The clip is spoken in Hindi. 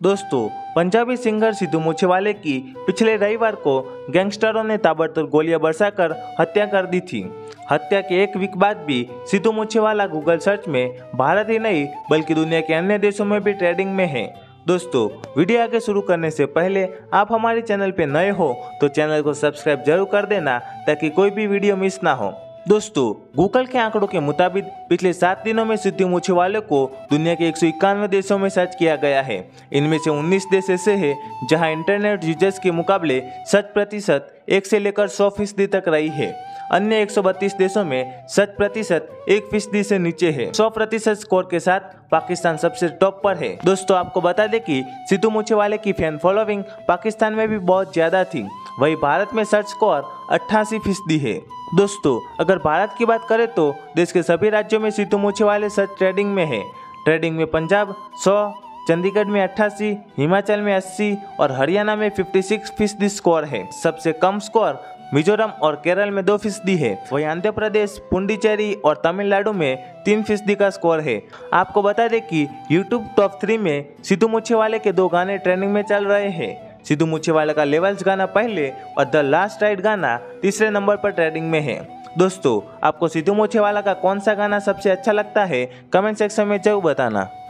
दोस्तों, पंजाबी सिंगर सिद्धू मूसेवाले की पिछले रविवार को गैंगस्टरों ने ताबड़तोड़ गोलियां बरसाकर हत्या कर दी थी। हत्या के एक वीक बाद भी सिद्धू मूसेवाला गूगल सर्च में भारत ही नहीं बल्कि दुनिया के अन्य देशों में भी ट्रेंडिंग में है। दोस्तों, वीडियो आगे शुरू करने से पहले आप हमारे चैनल पे नए हो तो चैनल को सब्सक्राइब जरूर कर देना ताकि कोई भी वीडियो मिस ना हो। दोस्तों, गूगल के आंकड़ों के मुताबिक पिछले 7 दिनों में सिद्धू मूसेवाले को दुनिया के 191 देशों में सर्च किया गया है। इनमें से 19 देश ऐसे हैं जहां इंटरनेट यूजर्स के मुकाबले सर्च प्रतिशत 1 से लेकर 100% तक रही है। अन्य 132 देशों में सर्च प्रतिशत 1% से नीचे है। 100% स्कोर के साथ पाकिस्तान सबसे टॉप पर है। दोस्तों, आपको बता दें कि सिद्धू मूसेवाले की फैन फॉलोइंग पाकिस्तान में भी बहुत ज्यादा थी। वहीं भारत में सर्च स्कोर 88% है। दोस्तों, अगर भारत की बात करें तो देश के सभी राज्यों में सिद्धू मूसेवाले सर्च ट्रेंडिंग में है। ट्रेंडिंग में पंजाब 100, चंडीगढ़ में 88, हिमाचल में 80 और हरियाणा में 56% स्कोर है। सबसे कम स्कोर मिजोरम और केरल में 2% है। वहीं आंध्र प्रदेश, पुडुचेरी और तमिलनाडु में 3% का स्कोर है। आपको बता दें कि यूट्यूब टॉप 3 में सिद्धू मूसेवाले के 2 गाने ट्रेंडिंग में चल रहे हैं। सिद्धू मूसेवाले का लेवल्स गाना पहले और द लास्ट राइड गाना तीसरे नंबर पर ट्रेंडिंग में है। दोस्तों, आपको सिद्धू मूसेवाला का कौन सा गाना सबसे अच्छा लगता है कमेंट सेक्शन में जरूर बताना।